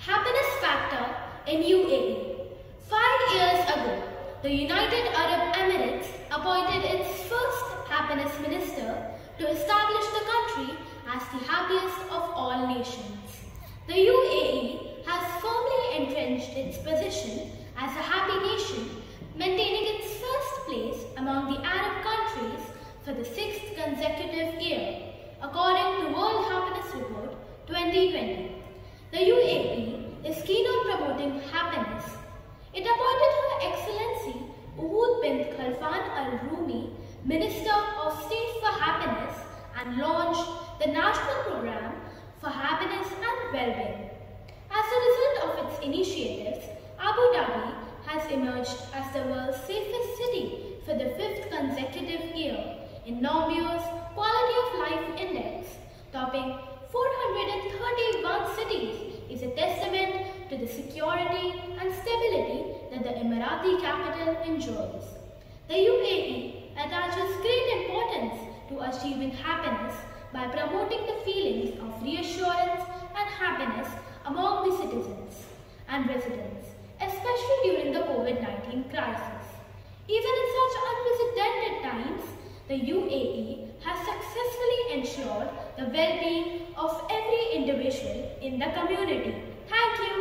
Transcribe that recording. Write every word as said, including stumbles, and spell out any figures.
Happiness factor in U A E. Five years ago, the United Arab Emirates appointed its first happiness minister to establish the country as the happiest of all nations. The U A E has firmly entrenched its position as a happy nation, maintaining its first place among the Arab countries for the sixth consecutive year, according to World Happiness Report twenty twenty. The U A E is keen on promoting happiness. It appointed Her Excellency Uhud bint Khalfan Al-Rumi, Minister of State for Happiness, and launched the National Programme for Happiness and Wellbeing. As a result of its initiatives, Abu Dhabi has emerged as the world's safest city for the fifth consecutive year in Nomura's Quality of Life Index, topping four hundred thirty-one cities, is a testament to the security and stability that the Emirati capital enjoys. The U A E attaches great importance to achieving happiness by promoting the feelings of reassurance and happiness among the citizens and residents, especially during the COVID nineteen crisis. Even in such unprecedented times, the U A E has successfully ensured the well-being of every individual in the community. Thank you.